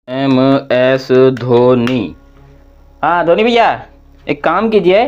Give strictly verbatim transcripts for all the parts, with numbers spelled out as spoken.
M S Dhoni. हाँ धोनी भैया, एक काम कीजिए,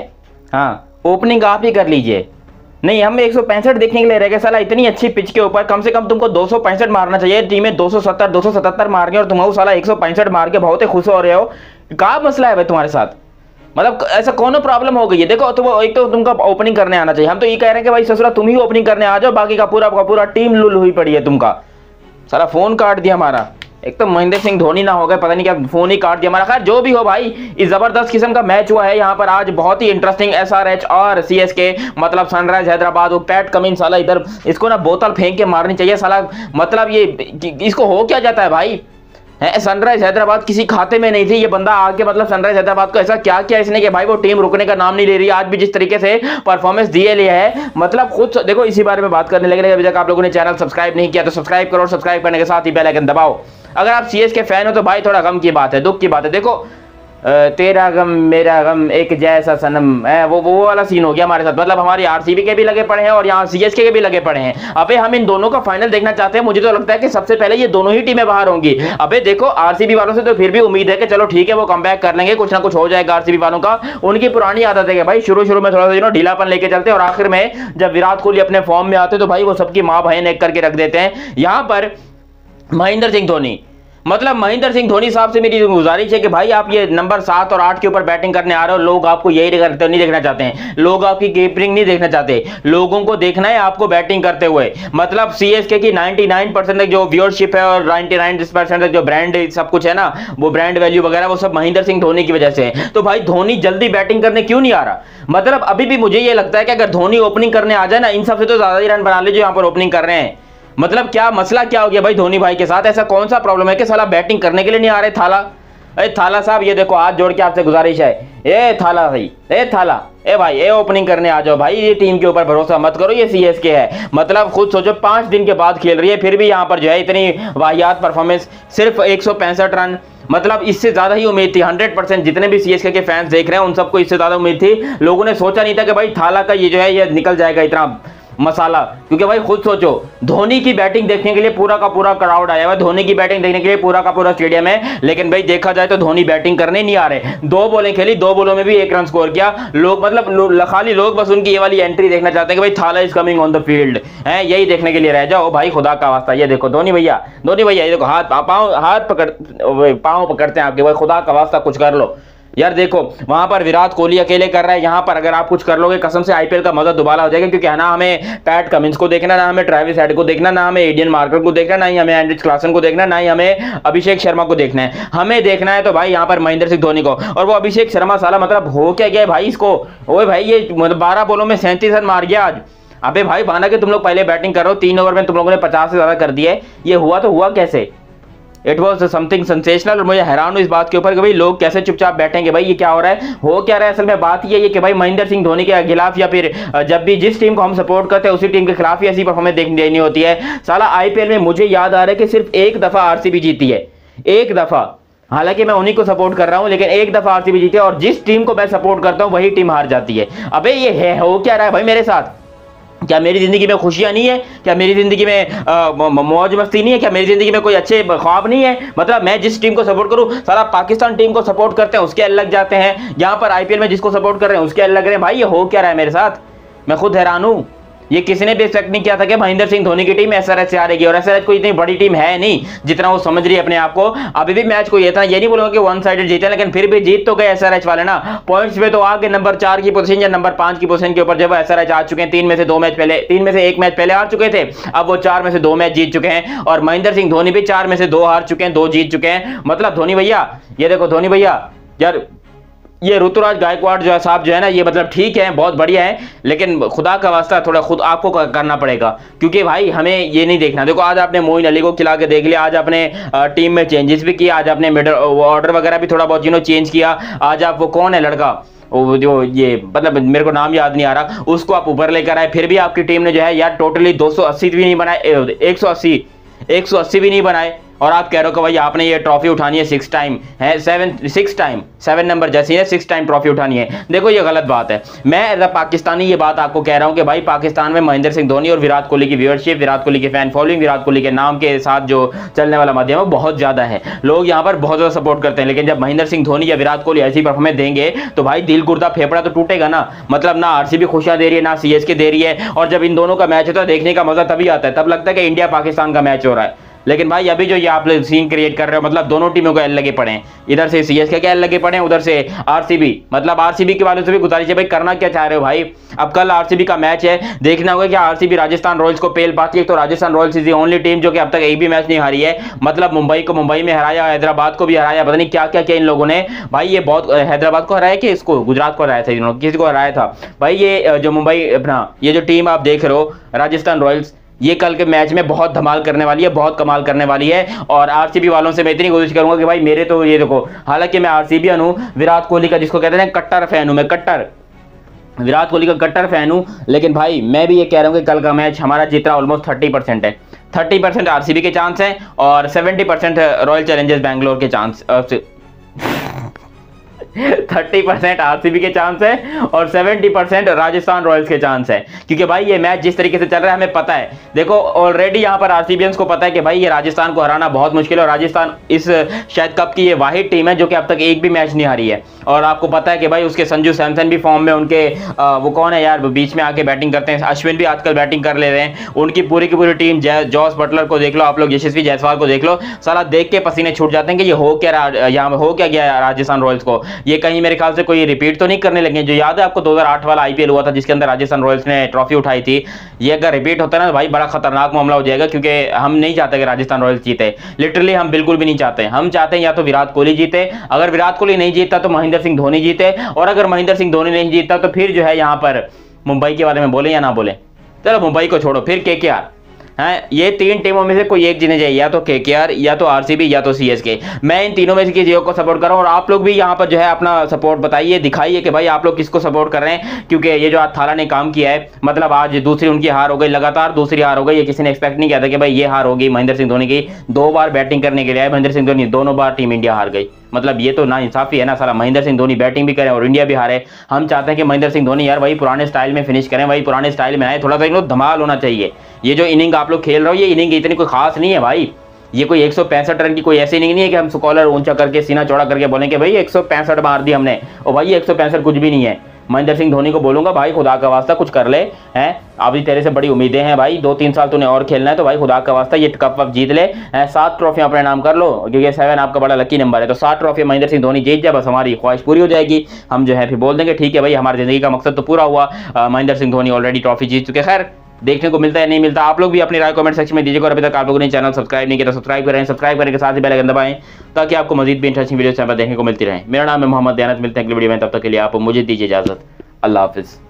हाँ ओपनिंग आप ही कर लीजिए। नहीं, हम एक सौ पैंसठ देखने के लिए रह गए साला। इतनी अच्छी पिच के ऊपर कम से कम तुमको दो सौ पैंसठ मारना चाहिए। टीमें दो सौ सत्तर दो सौ सतहत्तर मार गए और तुम साला एक सौ पैंसठ मार के बहुत ही खुश हो रहे हो। क्या मसला है भाई तुम्हारे साथ? मतलब ऐसा कौन प्रॉब्लम हो गई है? देखो तो एक तो तुमको ओपनिंग करने आना चाहिए। हम तो ये कह रहे हैं कि भाई ससुरा तुम ही ओपनिंग करने आ जाओ, बाकी का पूरा का पूरा टीम लुल हुई पड़ी है तुमका। सारा फोन काट दिया हमारा। एक तो महेंद्र सिंह धोनी ना हो गए, पता नहीं क्या फोन ही काट दिया हमारा। खैर जो भी हो भाई, इस जबरदस्त किस्म का मैच हुआ है यहाँ पर आज, बहुत ही इंटरेस्टिंग। एसआरएच और सीएसके मतलब सनराइज हैदराबाद, वो पैट कमिंस साला इधर, इसको ना बोतल फेंक के मारनी चाहिए साला। मतलब ये इसको हो क्या जाता है भाई? है सनराइज हैदराबाद किसी खाते में नहीं थी, ये बंदा आके मतलब सनराइज हैदराबाद को ऐसा क्या किया इसने कि भाई वो टीम रुकने का नाम नहीं ले रही। आज भी जिस तरीके से परफॉर्मेंस दिए लिया है, मतलब खुद देखो। इसी बारे में बात करने लगे। अभी तक आप लोगों ने चैनल सब्सक्राइब नहीं किया तो सब्सक्राइब करो, सब्सक्राइब करने के साथ ही बेल आइकन दबाओ। अगर आप सीएस के फैन हो तो भाई थोड़ा गम की बात है, दुख की बात है। देखो तेरा गम मेरा गम एक जैसा सनम है, वो वो वाला सीन हो गया हमारे साथ। मतलब हमारी आरसीबी के भी लगे पड़े हैं और यहाँ सीएसके के भी लगे पड़े हैं। अबे हम इन दोनों का फाइनल देखना चाहते हैं। मुझे तो लगता है कि सबसे पहले ये दोनों ही टीमें बाहर होंगी। अबे देखो आरसीबी वालों से तो फिर भी उम्मीद है कि चलो ठीक है वो कमबैक कर लेंगे, कुछ ना कुछ हो जाएगा आरसीबी वालों का। उनकी पुरानी आदत है कि भाई शुरू शुरू में थोड़ा सा ढीलापन लेके चलते और आखिर में जब विराट कोहली अपने फॉर्म में आते तो भाई वो सबकी माँ बहन एक करके रख देते हैं। यहाँ पर महेंद्र सिंह धोनी, मतलब महेंद्र सिंह धोनी साहब से मेरी गुजारिश है कि भाई आप ये नंबर सात और आठ के ऊपर बैटिंग करने आ रहे हो। लोग आपको यही करते नहीं देखना चाहते हैं, लोग आपकी कीपिंग नहीं देखना चाहते, लोगों को देखना है आपको बैटिंग करते हुए। मतलब सीएसके की निन्यानवे परसेंट तक जो व्यूअरशिप है और निन्यानवे परसेंट तक जो ब्रांड सब कुछ है ना, वो ब्रांड वैल्यू वगैरह वो सब महेंद्र सिंह धोनी की वजह से है। तो भाई धोनी जल्दी बैटिंग करने क्यों नहीं आ रहा? मतलब अभी भी मुझे ये लगता है कि अगर धोनी ओपनिंग करने आ जाए ना, इन सबसे तो ज्यादा ही रन बना ले जो यहाँ पर ओपनिंग कर रहे हैं। मतलब क्या मसला क्या हो गया भाई धोनी भाई के साथ? ऐसा कौन सा प्रॉब्लम है कि साला बैटिंग करने के लिए नहीं आ रहे? थाला, ए थाला साहब, ये देखो हाथ जोड़ के आपसे गुजारिश है, ए थाला भाई, ए थाला, ए भाई, ए ओपनिंग करने आ जाओ भाई। ये टीम के ऊपर भरोसा मत करो, ये सीएसके है। मतलब खुद सोचो पांच दिन के बाद खेल रही है, फिर भी यहाँ पर जो है इतनी वाहियात परफॉर्मेंस, सिर्फ एक सौ पैंसठ रन। मतलब इससे ज्यादा ही उम्मीद थी। हंड्रेड परसेंट जितने भी सीएसके के फैंस देख रहे हैं उन सबको इससे ज्यादा उम्मीद थी। लोगों ने सोचा नहीं था कि भाई थाला का ये जो है ये निकल जाएगा इतना मसाला। क्योंकि भाई खुद सोचो, धोनी की बैटिंग देखने के लिए पूरा का पूरा क्राउड आया हुआ है, धोनी की बैटिंग देखने के लिए पूरा का पूरा स्टेडियम है। लेकिन भाई देखा जाए तो धोनी बैटिंग करने नहीं आ रहे। दो बॉलें खेली, दो बॉलों में भी एक रन स्कोर किया। लोग मतलब लो, खाली लोग बस उनकी ये वाली एंट्री देखना चाहते हैं कि भाई Thala is coming on the field है, यही देखने के लिए रह जाओ भाई। खुदा का वास्ता ये देखो धोनी भैया, धोनी भैया ये देखो हाथ पाँव हाथ पकड़ पाँव पकड़ते हैं आपके, भाई खुदा का वास्ता कुछ कर लो यार। देखो वहां पर विराट कोहली अकेले कर रहा है, यहाँ पर अगर आप कुछ कर लोगे कसम से आईपीएल का मजा दोबारा हो जाएगा। क्योंकि ना हमें पैट कमिंस को देखना, ना हमें ट्रेविस हेड को देखना, ना हमें एडियन मार्कर को देखना, ना ही हमें एंड्रिच क्लासन को देखना, ना ही हमें अभिषेक शर्मा को देखना है। हमें देखना है तो भाई यहाँ पर महेंद्र सिंह धोनी को। और वो अभिषेक शर्मा साला मतलब हो क्या गया भाई इसको? ओए भाई ये बारह बॉलों में सैंतीस रन मार गया आज। अबे भाई माना कि तुम लोग पहले बैटिंग करो, तीन ओवर में तुम लोगों ने पचास से ज्यादा कर दिए, ये हुआ तो हुआ कैसे? It was something sensational. और मुझे हैरान हूं इस बात के ऊपर कि भाई लोग कैसे चुपचाप बैठेंगे। भाई ये क्या हो रहा है, हो क्या रहा है? असल में बात ये है कि भाई महेंद्र सिंह धोनी के खिलाफ या फिर जब भी जिस टीम को हम सपोर्ट करते हैं उसी टीम के खिलाफ ही ऐसी परफॉर्मेंस देखनी देनी होती है। साला आईपीएल में मुझे याद आ रहा है कि सिर्फ एक दफा आरसीबी जीती है, एक दफा। हालांकि मैं उन्हीं को सपोर्ट कर रहा हूं, लेकिन एक दफा आरसीबी जीती है और जिस टीम को मैं सपोर्ट करता हूं वही टीम हार जाती है। अबे ये है हो क्या रहा है भाई मेरे साथ? क्या मेरी जिंदगी में खुशियां नहीं है? क्या मेरी जिंदगी में मौज मस्ती नहीं है? क्या मेरी जिंदगी में कोई अच्छे ख्वाब नहीं है? मतलब मैं जिस टीम को सपोर्ट करूं, साला पाकिस्तान टीम को सपोर्ट करते हैं उसके अलग जाते हैं, यहां पर आईपीएल में जिसको सपोर्ट कर रहे हैं उसके अलग रहे हैं। भाई ये हो क्या रहा है मेरे साथ? मैं खुद हैरान हूं। ये किसी ने भी एक्सपेक्ट नहीं किया था कि महेंद्र सिंह धोनी की टीम एसआरएच से हारेगी। और एसआरएच कोई इतनी बड़ी टीम है नहीं जितना वो समझ रही है अपने आप को। अभी भी मैच को ये था, ये नहीं बोलूंगा कि वन साइडेड जीते, लेकिन फिर भी जीत तो गए एसआरएच वाले ना। पॉइंट्स पे तो आगे नंबर चार की पोजीशन या नंबर पांच की पोजीशन के ऊपर जब एसआरएच आ चुके हैं। तीन में से दो मैच पहले तीन में से एक मैच पहले हार चुके थे, अब वो चार में से दो मैच जीत चुके हैं। और महेंद्र सिंह धोनी भी चार में से दो हार चुके हैं, दो जीत चुके हैं। मतलब धोनी भैया ये देखो, धोनी भैया यार ये ऋतुराज गायकवाड़ जो है साहब जो है ना, ये मतलब ठीक है, बहुत बढ़िया है, लेकिन खुदा का वास्ता थोड़ा खुद आपको करना पड़ेगा। क्योंकि भाई हमें ये नहीं देखना। देखो आज आपने मोइन अली को खिला के देख लिया, आज आपने टीम में चेंजेस भी किया, आज आपने मिडल ऑर्डर वगैरह भी थोड़ा बहुत यू नो चेंज किया। आज आप वो कौन है लड़का वो जो ये मतलब मेरे को नाम याद नहीं आ रहा, उसको आप ऊपर लेकर आए, फिर भी आपकी टीम ने जो है यार टोटली दो सौ अस्सी भी नहीं बनाए, एक सौ अस्सी एक सौ अस्सी भी नहीं बनाए। और आप कह रहे हो कि भाई आपने ये ट्रॉफी उठानी है सिक्स टाइम है, seven six time seven number जैसी है, सिक्स टाइम ट्रॉफी उठानी है। देखो ये गलत बात है। मैं एज अ पाकिस्तानी ये बात आपको कह रहा हूं कि भाई पाकिस्तान में महेंद्र सिंह धोनी और विराट कोहली की व्यूअरशिप, विराट कोहली की फैन फॉलोइंग, विराट कोहली के नाम के साथ जो चलने वाला माध्यम है बहुत ज्यादा है, लोग यहाँ पर बहुत ज्यादा सपोर्ट करते हैं। लेकिन जब महेंद्र सिंह धोनी या विराट कोहली ऐसी परफॉर्मेंस देंगे तो भाई दिल गुर्दा फेफड़ा तो टूटेगा ना। मतलब ना आरसीबी खुशियां दे रही है ना सीएसके दे रही है, और जब इन दोनों का मैच होता है देखने का मजा तभी आता है, तब लगता है कि इंडिया पाकिस्तान का मैच हो रहा है। लेकिन भाई अभी जो ये आप लोग सीन क्रिएट कर रहे हो, मतलब दोनों टीमों को एल लगे पड़े हैं, इधर से सीएसके के एल लगे पड़े हैं, उधर से आरसीबी। मतलब आरसीबी के वालों से भी गुजारिश है भाई करना क्या चाह रहे हो भाई। अब कल आरसीबी का मैच है, देखना होगा कि आरसीबी राजस्थान रॉयल्स को पेल पाती है। तो Rajasthan Royals is the only team जो कि अब तक एक भी मैच नहीं हारी है। मतलब मुंबई को मुंबई में हराया, हैदराबाद को भी हराया, पता नहीं क्या क्या किया इन लोगों ने भाई। ये बहुत, हैदराबाद को हराया कि इसको गुजरात को हराया था इन्होंने, किसी को हराया था भाई। ये जो मुंबई अपना ये जो टीम आप देख रहे हो राजस्थान रॉयल्स, ये कल के मैच में बहुत धमाल करने वाली है, बहुत कमाल करने वाली है। और आरसीबी वालों से मैं इतनी कोशिश करूंगा कि भाई मेरे तो ये देखो, हालांकि मैं आरसीबीयन हूं, विराट कोहली का जिसको कहते हैं कट्टर फैन हूं, मैं कट्टर विराट कोहली का कट्टर फैन हूं। लेकिन भाई मैं भी ये कह रहा हूं कि कल का मैच हमारा जीतना ऑलमोस्ट थर्टी परसेंट है। थर्टी परसेंट आरसीबी के चांस है और seventy percent Royal Challengers Bangalore के चांस, थर्टी परसेंट आरसीबी के चांस है और सेवेंटी परसेंट राजस्थान रॉयल्स के चांस है। क्योंकि भाई ये मैच जिस तरीके से चल रहा है हमें पता है, देखो ऑलरेडी यहाँ पर आरसीबियंस को पता है कि भाई ये राजस्थान को हराना बहुत मुश्किल है। और राजस्थान इस शायद कप की ये वाहिद टीम है जो कि अब तक एक भी मैच नहीं हारी है। और आपको पता है कि भाई उसके संजू सैमसन भी फॉर्म में, उनके आ, वो कौन है यार बीच में आके बैटिंग करते हैं, अश्विन भी आजकल बैटिंग कर ले रहे हैं। उनकी पूरी की पूरी टीम, जॉस बटलर को देख लो आप लोग, यशस्वी जायसवाल को देख लो, साला देख के पसीने छूट जाते हैं कि ये हो क्या, यहाँ हो क्या गया राजस्थान रॉयल्स को। ये कहीं मेरे ख्याल से कोई रिपीट तो नहीं करने लगे। जो याद है आपको दो हज़ार आठ वाला आईपीएल हुआ था जिसके अंदर राजस्थान रॉयल्स ने ट्रॉफी उठाई थी, ये अगर रिपीट होता है ना तो भाई बड़ा खतरनाक मामला हो जाएगा। क्योंकि हम नहीं चाहते कि राजस्थान रॉयल्स जीते, लिटरली हम बिल्कुल भी नहीं चाहते। हम चाहते हैं या तो विराट कोहली जीते, अगर विराट कोहली नहीं जीतता तो महेंद्र सिंह धोनी जीते, और अगर महेंद्र सिंह धोनी नहीं जीतता तो फिर जो है यहाँ पर मुंबई के बारे में बोले या ना बोले, चलो मुंबई को छोड़ो, फिर केकेआर हैं। ये तीन टीमों में से कोई एक जीने चाहिए, या तो केकेआर या तो आरसीबी या तो सीएसके। मैं इन तीनों में से किसी को सपोर्ट कर रहा हूं। और आप लोग भी यहाँ पर जो है अपना सपोर्ट बताइए, दिखाइए कि भाई आप लोग किसको सपोर्ट कर रहे हैं। क्योंकि ये जो आज थाला ने काम किया है, मतलब आज दूसरी उनकी हार हो गई, लगातार दूसरी हार हो गई। ये किसी ने एक्सपेक्ट नहीं किया था कि भाई ये हार होगी महेंद्र सिंह धोनी की। दो बार बैटिंग करने के लिए आए महेंद्र सिंह धोनी, दोनों बार टीम इंडिया हार गई। मतलब ये तो ना इंसाफी है ना साला, महेंद्र सिंह धोनी बैटिंग भी करें और इंडिया भी हारे। हम चाहते हैं कि महेंद्र सिंह धोनी यार वही पुराने स्टाइल में फिनिश करें, वही पुराने स्टाइल में आए, थोड़ा सा धमाल होना चाहिए। ये जो इनिंग आप लोग खेल रहे हो, ये इनिंग इतनी कोई खास नहीं है भाई। ये कोई एक सौ पैंसठ रन की कोई ऐसी इनिंग नहीं है कि हम कॉलर ऊंचा करके सीना चौड़ा करके बोलेंगे भाई एक सौ पैंसठ मार दी हमने, और भाई एक सौ पैंसठ कुछ भी नहीं है। महेंद्र सिंह धोनी को बोलूंगा भाई खुदा का वास्ता कुछ कर ले, हैं अभी तेरे से बड़ी उम्मीदें हैं भाई, दो तीन साल तूने और खेलना है तो भाई खुदा का वास्ता ये कप वप जीत ले, सात ट्रॉफियां अपने नाम कर लो, क्योंकि सेवन आपका बड़ा लकी नंबर है। तो सात ट्रॉफी महेंद्र सिंह धोनी जीत जाए, बस हमारी ख्वाहिश पूरी हो जाएगी। हम जो है फिर बोल देंगे ठीक है भाई हमारी जिंदगी का मकसद तो पूरा हुआ, महेंद्र सिंह धोनी ऑलरेडी ट्रॉफी जीत चुके। खैर देखने को मिलता है नहीं मिलता, आप लोग भी अपनी राय कमेंट सेक्शन में दीजिएगा। और अभी तक आप लोगों ने चैनल सब्सक्राइब नहीं किया तो सब्सक्राइब करें, सब्सक्राइब करने के साथ ही बेल आइकन दबाएं ताकि आपको मजीद भी इंटरेस्टिंग वीडियो चैनल पर देखने को मिलती रहे। मेरा नाम है मोहम्मद दयानत, मिलते हैं अगली वीडियो में, तब तक के लिए आप मुझे दीजिए इजाजत। अल्लाह हाफिज़।